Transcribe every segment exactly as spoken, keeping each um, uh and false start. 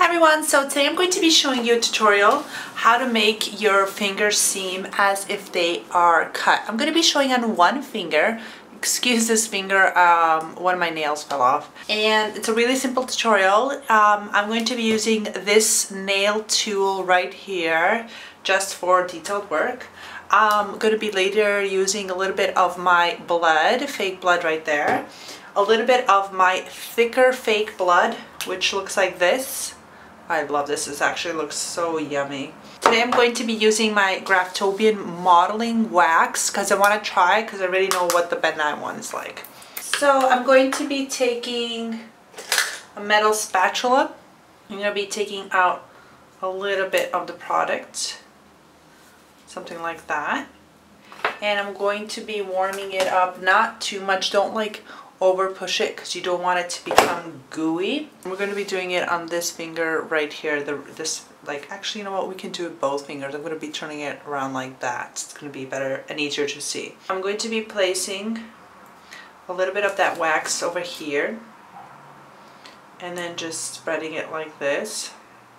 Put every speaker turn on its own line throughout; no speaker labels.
everyone, so today I'm going to be showing you a tutorial how to make your fingers seem as if they are cut. I'm going to be showing on one finger. Excuse this finger, um, one of my nails fell off. And it's a really simple tutorial. Um, I'm going to be using this nail tool right here just for detailed work. I'm going to be later using a little bit of my blood, fake blood right there. A little bit of my thicker fake blood, which looks like this. I love this. This actually looks so yummy. Today I'm going to be using my Graftobian modeling wax because I want to try because I already know what the Ben Nye one is like. So I'm going to be taking a metal spatula. I'm going to be taking out a little bit of the product. Something like that. And I'm going to be warming it up, not too much. Don't like over push it because you don't want it to become gooey. We're going to be doing it on this finger right here. The this like actually, you know what, we can do it both fingers. I'm going to be turning it around like that. It's going to be better and easier to see. I'm going to be placing a little bit of that wax over here and then just spreading it like this,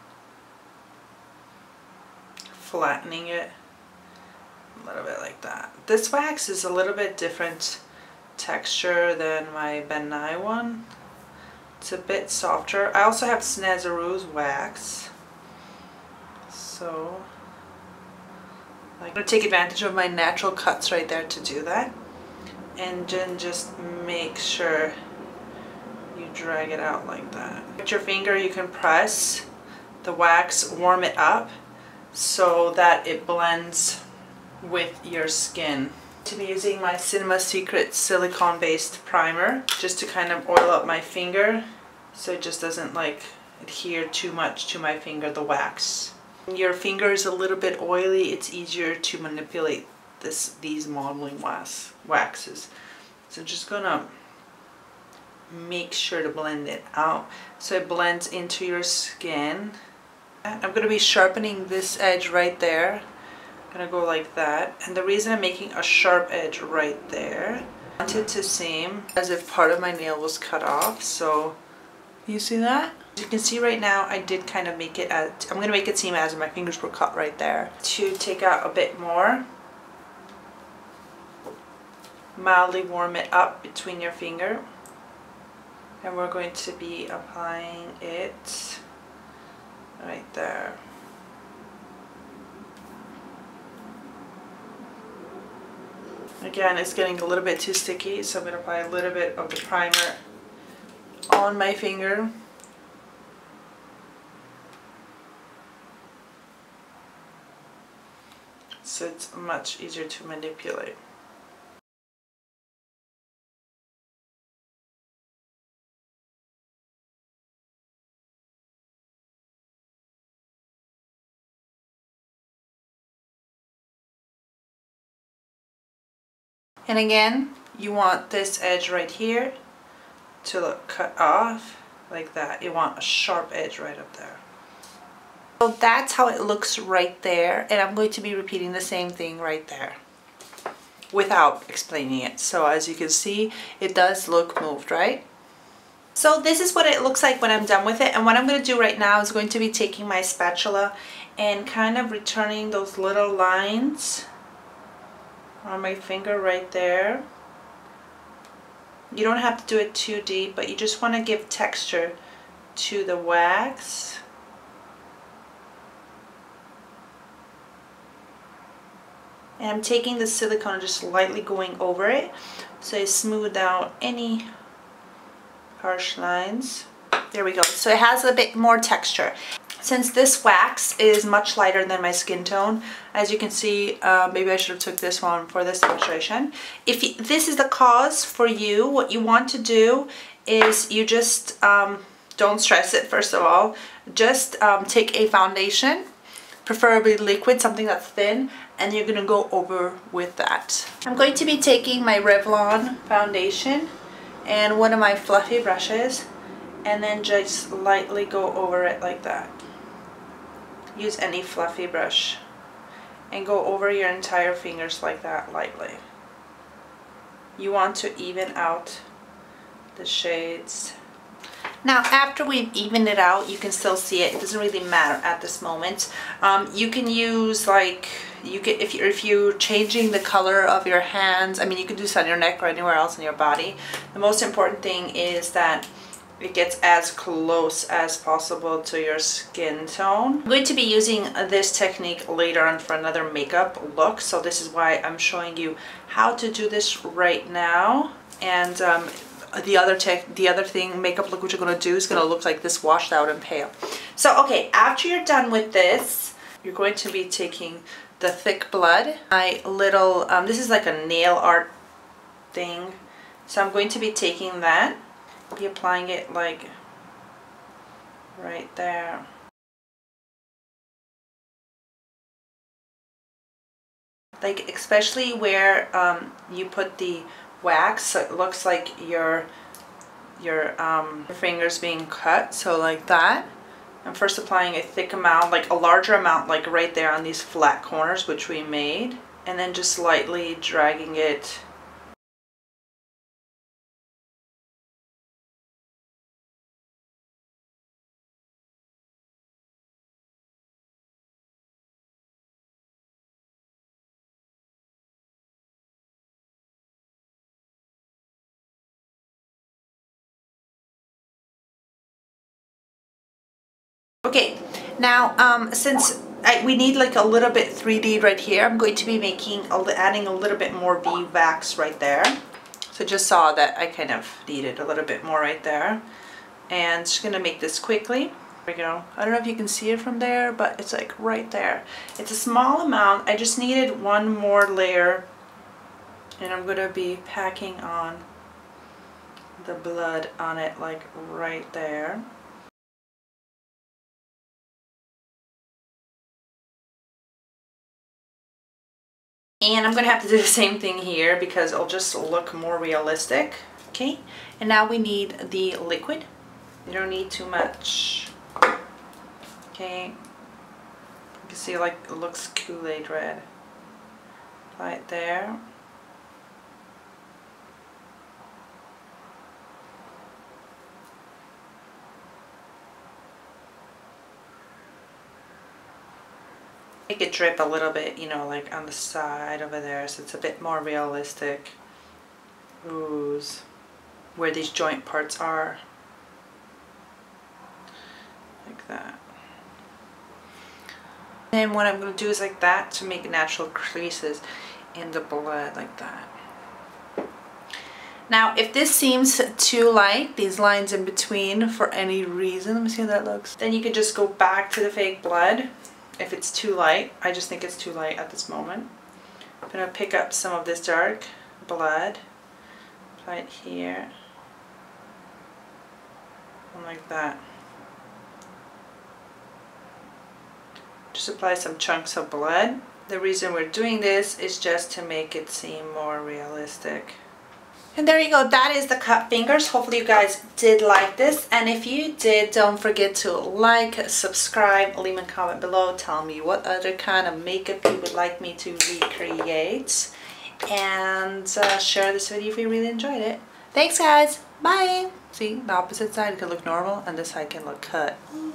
flattening it a little bit like that. This wax is a little bit different texture than my Ben Nye one. It's a bit softer. I also have Snazaroo's wax, so I'm going to take advantage of my natural cuts right there to do that, and then just make sure you drag it out like that. With your finger you can press the wax, warm it up so that it blends with your skin. To be using my Cinema Secret silicone based primer just to kind of oil up my finger so it just doesn't like adhere too much to my finger, the wax. When your finger is a little bit oily, it's easier to manipulate this these modeling wax waxes. So just gonna make sure to blend it out so it blends into your skin. I'm gonna be sharpening this edge right there. Gonna go like that, and the reason I'm making a sharp edge right there, I want it to seem as if part of my nail was cut off. So you see that? As you can see right now, I did kind of make it at, I'm gonna make it seem as if my fingers were cut right there. To take out a bit more, mildly warm it up between your finger, and we're going to be applying it right there. Again, it's getting a little bit too sticky, so I'm going to apply a little bit of the primer on my finger. So it's much easier to manipulate. And again, you want this edge right here to look cut off like that. You want a sharp edge right up there. So that's how it looks right there, and I'm going to be repeating the same thing right there without explaining it. So as you can see, it does look moved, right? So this is what it looks like when I'm done with it, and what I'm going to do right now is going to be taking my spatula and kind of returning those little lines on my finger right there. You don't have to do it too deep, but you just want to give texture to the wax. And I'm taking the silicone and just lightly going over it so I smooth out any harsh lines. There we go. So it has a bit more texture. Since this wax is much lighter than my skin tone, as you can see, uh, maybe I should have took this one for this demonstration. If you, this is the cause for you, what you want to do is you just um, don't stress it. First of all, just um, take a foundation, preferably liquid, something that's thin, and you're gonna go over with that. I'm going to be taking my Revlon foundation and one of my fluffy brushes, and then just lightly go over it like that. Use any fluffy brush and go over your entire fingers like that lightly. You want to even out the shades. Now after we've evened it out, you can still see it. It doesn't really matter at this moment. Um, you can use like, you can, if you're, if you're changing the color of your hands, I mean you can do this on your neck or anywhere else in your body. The most important thing is that it gets as close as possible to your skin tone. I'm going to be using this technique later on for another makeup look, so this is why I'm showing you how to do this right now. And um, the other tech, the other thing, makeup look, which you're going to do is going to look like this, washed out and pale. So okay, after you're done with this, you're going to be taking the thick blood. My little, um, this is like a nail art thing, so I'm going to be taking that. Be applying it like right there. Like especially where um, you put the wax, so it looks like your your um, fingers being cut, so like that. I'm first applying a thick amount, like a larger amount, like right there on these flat corners which we made, and then just lightly dragging it . Okay, now um, since I, we need like a little bit three D right here, I'm going to be making, a, adding a little bit more V-Wax right there. So just saw that I kind of needed a little bit more right there. And just going to make this quickly. There we go. I don't know if you can see it from there, but it's like right there. It's a small amount. I just needed one more layer. And I'm going to be packing on the blood on it like right there. And I'm going to have to do the same thing here because it'll just look more realistic. Okay, and now we need the liquid. You don't need too much. Okay, you can see like it looks Kool-Aid red. Right there. Make it drip a little bit, you know, like on the side over there, so it's a bit more realistic. Ooze, where these joint parts are. Like that. And what I'm going to do is like that to make natural creases in the blood, like that. Now, if this seems too light, these lines in between, for any reason, let me see how that looks, then you can just go back to the fake blood. If it's too light, I just think it's too light at this moment. I'm going to pick up some of this dark blood, apply it here, and like that. Just apply some chunks of blood. The reason we're doing this is just to make it seem more realistic. And there you go, that is the cut fingers. Hopefully you guys did like this, and if you did, don't forget to like, subscribe, leave a comment below, tell me what other kind of makeup you would like me to recreate, and uh, share this video if you really enjoyed it. Thanks guys, bye! See, the opposite side can look normal and this side can look cut.